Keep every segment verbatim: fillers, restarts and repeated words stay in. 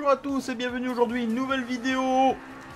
bonjour à tous et bienvenue aujourd'hui, une nouvelle vidéo.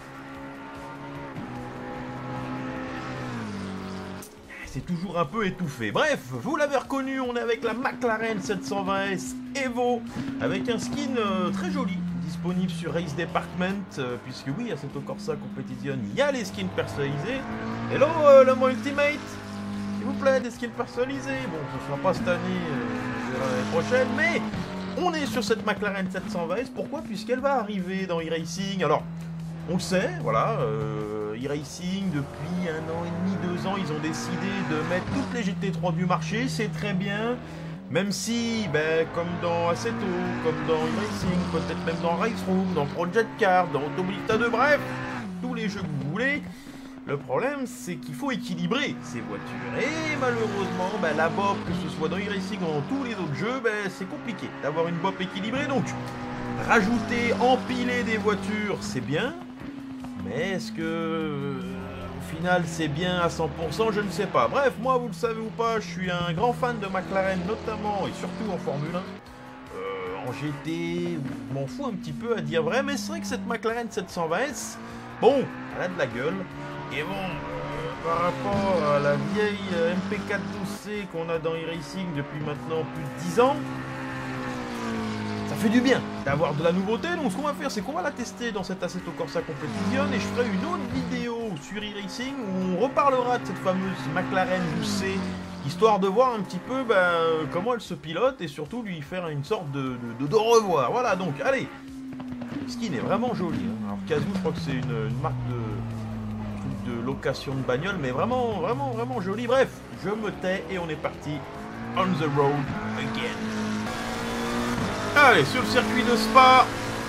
C'est toujours un peu étouffé. Bref, vous l'avez reconnu, on est avec la McLaren sept cent vingt S Evo, avec un skin euh, très joli, disponible sur Race Department, euh, puisque oui, à cette Corsa Competition, il y a les skins personnalisés. Hello, euh, le mot Ultimate, s'il vous plaît, des skins personnalisés. Bon, ce ne sera pas cette année, euh, l'année prochaine, mais on est sur cette McLaren sept cent vingt S. Pourquoi? Puisqu'elle va arriver dans e-racing. Alors, on le sait, voilà, euh, e-racing, depuis un an et demi, deux ans, ils ont décidé de mettre toutes les G T trois du marché, c'est très bien, même si, ben, comme dans Assetto, comme dans e-racing, peut-être même dans Race Room, dans Project Cars, dans Automobilista deux, bref, tous les jeux que vous voulez. Le problème, c'est qu'il faut équilibrer ces voitures. Et malheureusement, ben, la B O P, que ce soit dans e-racing ou dans tous les autres jeux, ben, c'est compliqué d'avoir une B O P équilibrée. Donc, rajouter, empiler des voitures, c'est bien. Mais est-ce que, euh, au final, c'est bien à cent pour cent? Je ne sais pas. Bref, moi, vous le savez ou pas, je suis un grand fan de McLaren, notamment et surtout en Formule un. Euh, en G T, je m'en fous un petit peu à dire vrai, mais c'est vrai que cette McLaren sept cent vingt S, bon, elle a de la gueule. Et bon, euh, par rapport à la vieille euh, M P quatre douze C qu'on a dans e-racing depuis maintenant plus de dix ans, ça fait du bien d'avoir de la nouveauté. Donc ce qu'on va faire, c'est qu'on va la tester dans cette Assetto Corsa Competition et je ferai une autre vidéo sur e-racing où on reparlera de cette fameuse McLaren douze C, histoire de voir un petit peu ben, comment elle se pilote et surtout lui faire une sorte de, de, de, de revoir. Voilà, donc allez, le skin est vraiment joli. Hein. Alors Kazoo, je crois que c'est une, une marque de... de location de bagnole, mais vraiment, vraiment, vraiment joli. Bref, je me tais et on est parti on the road again. Allez, sur le circuit de Spa.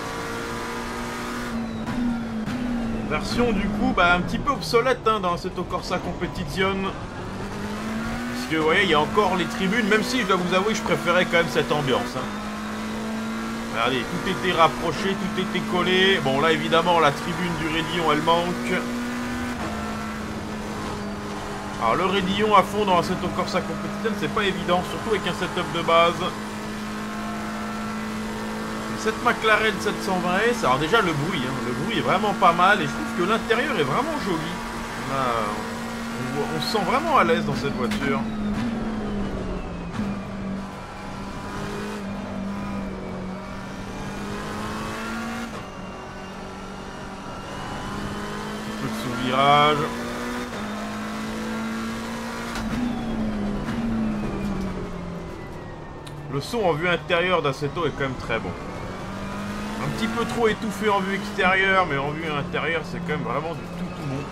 Version du coup, bah, un petit peu obsolète hein, dans cette Corsa Competition. Parce que vous voyez, il y a encore les tribunes, même si je dois vous avouer, je préférais quand même cette ambiance. Hein. Regardez, tout était rapproché, tout était collé. Bon, là, évidemment, la tribune du raidillon, elle manque. Alors le raidillon à fond dans cette Corsa Competition, c'est pas évident, surtout avec un setup de base. Cette McLaren sept cent vingt S, alors déjà le bruit, hein, le bruit est vraiment pas mal et je trouve que l'intérieur est vraiment joli. On, a, on, on se sent vraiment à l'aise dans cette voiture. Un peu de sous-virage. Le son en vue intérieure d'Assetto est quand même très bon. Un petit peu trop étouffé en vue extérieure, mais en vue intérieure, c'est quand même vraiment du tout tout bon.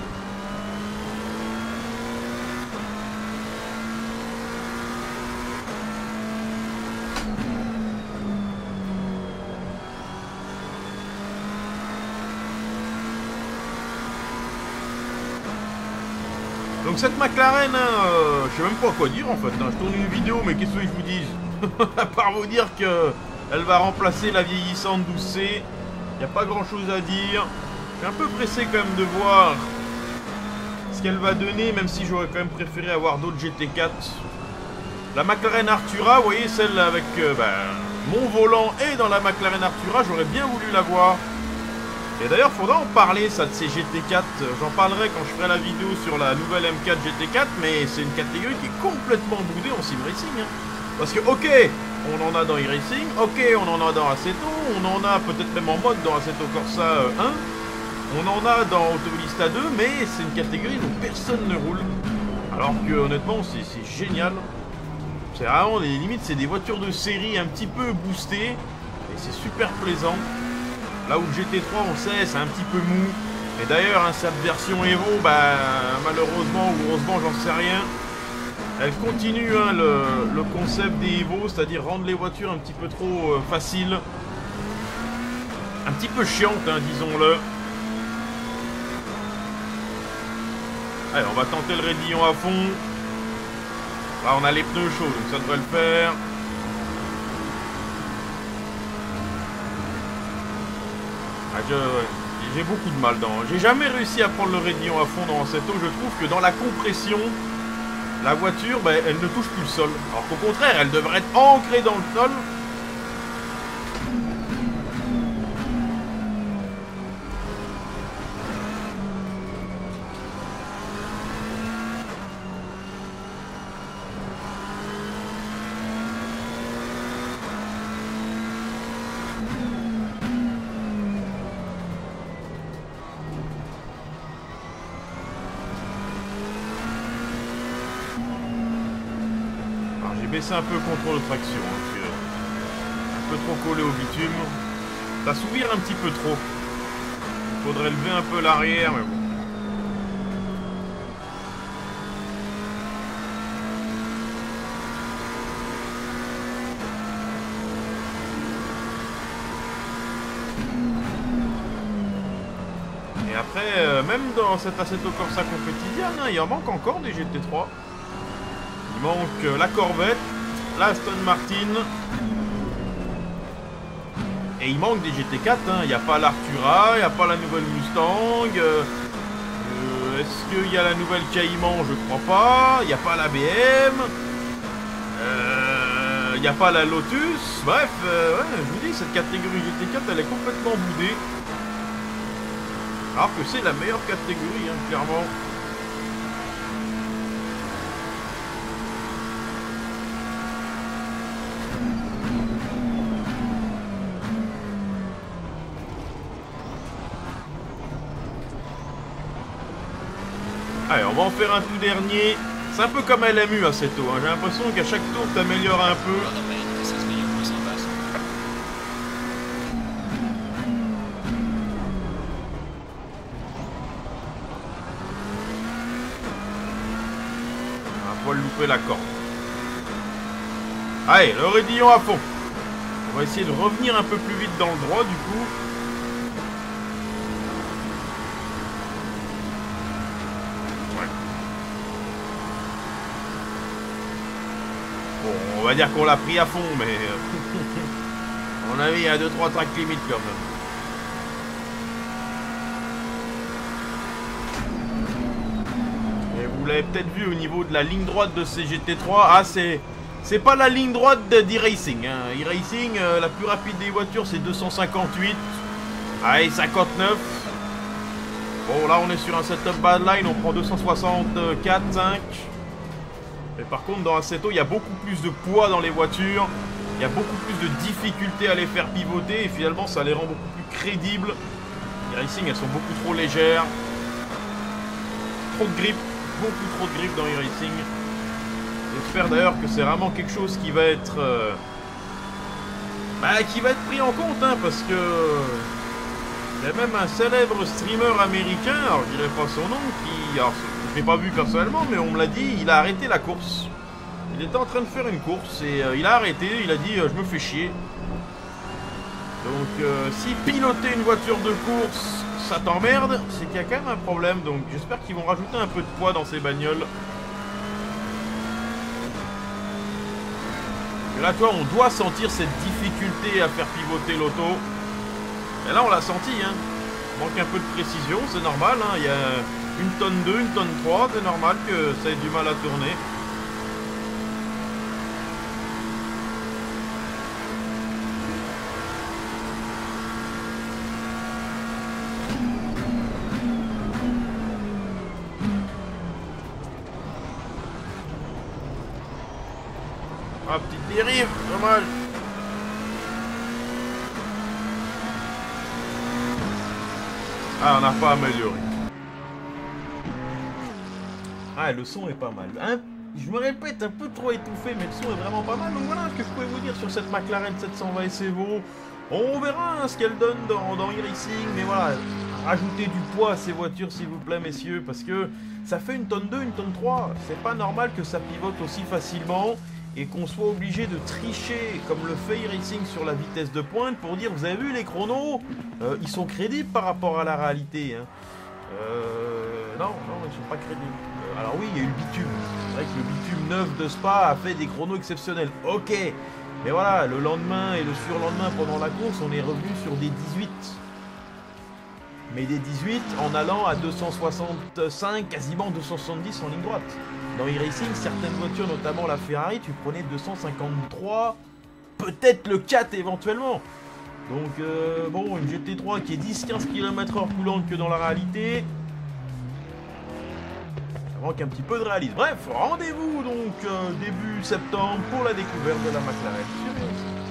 Donc cette McLaren, hein, euh, je sais même pas quoi dire en fait. Hein. Je tourne une vidéo, mais qu'est-ce que je vous dise? À part vous dire que elle va remplacer la vieillissante douze C. Il n'y a pas grand chose à dire. Je suis un peu pressé quand même de voir ce qu'elle va donner, même si j'aurais quand même préféré avoir d'autres G T quatre. La McLaren Artura, vous voyez, celle avec euh, ben, mon volant et dans la McLaren Artura, j'aurais bien voulu la voir. Et d'ailleurs, il faudra en parler, ça, de ces G T quatre. J'en parlerai quand je ferai la vidéo sur la nouvelle M quatre G T quatre, mais c'est une catégorie qui est complètement boudée en sim racing. Hein. Parce que, ok, on en a dans e-racing, ok, on en a dans Assetto, on en a peut-être même en mode dans Assetto Corsa un, on en a dans Automobilista deux, mais c'est une catégorie où personne ne roule. Alors que, honnêtement, c'est génial. C'est vraiment, les limites, c'est des voitures de série un petit peu boostées, et c'est super plaisant. Là où le G T trois, on sait, c'est un petit peu mou. Et d'ailleurs, hein, cette version Evo, bah, malheureusement ou heureusement, j'en sais rien. Elle continue hein, le, le concept des Evo, c'est-à-dire rendre les voitures un petit peu trop euh, faciles. Un petit peu chiantes, hein, disons-le. Allez, on va tenter le raidillon à fond. Là, on a les pneus chauds, donc ça devrait le faire. Ah, j'ai beaucoup de mal dans. J'ai jamais réussi à prendre le raidillon à fond dans Assetto. Je trouve que dans la compression, la voiture, ben, elle ne touche plus le sol. Alors qu'au contraire, elle devrait être ancrée dans le sol. baisser un peu le contrôle de traction. Donc, euh, un peu trop collé au bitume. Ça s'ouvre un petit peu trop. Il faudrait lever un peu l'arrière, mais bon. Et après, euh, même dans cette Assetto Corsa Competizione, hein, il en manque encore des G T trois. Il manque euh, la Corvette, la Aston Martin. Et il manque des G T quatre. Hein. Il n'y a pas l'Artura, il n'y a pas la nouvelle Mustang. Euh, euh, Est-ce qu'il y a la nouvelle Cayman? Je crois pas. Il n'y a pas la B M. Euh, Il n'y a pas la Lotus. Bref, euh, ouais, je vous dis, cette catégorie G T quatre, elle est complètement boudée. Alors que c'est la meilleure catégorie, hein, clairement. Allez, on va en faire un tout dernier. C'est un peu comme L M U Assetto. Hein. J'ai l'impression qu'à chaque tour, tu améliores un peu. On va louper la corde. Allez, le raidillon à fond. On va essayer de revenir un peu plus vite dans le droit du coup. Ouais. Bon, on va dire qu'on l'a pris à fond, mais... à mon avis, il y a deux trois tracks limites quand même. Vous l'avez peut-être vu au niveau de la ligne droite de ces G T trois. Ah, c'est c'est pas la ligne droite d'e-racing. Hein. E-racing, euh, la plus rapide des voitures, c'est deux cent cinquante-huit. Allez, cinquante-neuf. Bon, là, on est sur un setup badline. On prend deux cent soixante-quatre, cinq. Mais par contre, dans Assetto, il y a beaucoup plus de poids dans les voitures. Il y a beaucoup plus de difficultés à les faire pivoter. Et finalement, ça les rend beaucoup plus crédibles. Les racing, elles sont beaucoup trop légères. Trop de grip. Beaucoup trop de grip dans e-racing. J'espère d'ailleurs que c'est vraiment quelque chose qui va être... Euh, bah, qui va être pris en compte, hein, parce que... Il y a même un célèbre streamer américain, alors je dirais pas son nom, qui... Alors, je l'ai pas vu personnellement, mais on me l'a dit, il a arrêté la course. Il était en train de faire une course et euh, il a arrêté, il a dit euh, je me fais chier. Donc euh, si piloter une voiture de course, ça t'emmerde, c'est qu'il y a quand même un problème. Donc j'espère qu'ils vont rajouter un peu de poids dans ces bagnoles. Et là, toi, on doit sentir cette difficulté à faire pivoter l'auto. Et là, on l'a senti, hein. Il manque un peu de précision, c'est normal, hein. Il y a une tonne deux, une tonne trois, c'est normal que ça ait du mal à tourner. Ah, petite dérive, dommage. Ah, on n'a pas amélioré. Ah, le son est pas mal. Hein, je me répète, un peu trop étouffé, mais le son est vraiment pas mal. Donc voilà ce que je pouvais vous dire sur cette McLaren sept cent vingt S Evo. On verra hein, ce qu'elle donne dans, dans e-racing, mais voilà, rajoutez du poids à ces voitures s'il vous plaît messieurs, parce que ça fait une tonne deux, une tonne trois. C'est pas normal que ça pivote aussi facilement et qu'on soit obligé de tricher comme le fait e-racing sur la vitesse de pointe pour dire vous avez vu les chronos, euh, ils sont crédibles par rapport à la réalité. Hein. Euh, non, non, ils sont pas crédibles. Euh, alors oui, il y a eu le bitume. C'est vrai que le bitume neuf de Spa a fait des chronos exceptionnels. Ok, mais voilà, le lendemain et le surlendemain pendant la course, on est revenu sur des dix-huit. Mais des dix-huit en allant à deux cent soixante-cinq, quasiment deux cent soixante-dix en ligne droite. Dans e-racing, certaines voitures, notamment la Ferrari, tu prenais deux cent cinquante-trois, peut-être le quatre éventuellement. Donc, euh, bon, une G T trois qui est dix à quinze kilomètres heure plus lente que dans la réalité. Ça manque un petit peu de réalisme. Bref, rendez-vous donc euh, début septembre pour la découverte de la McLaren.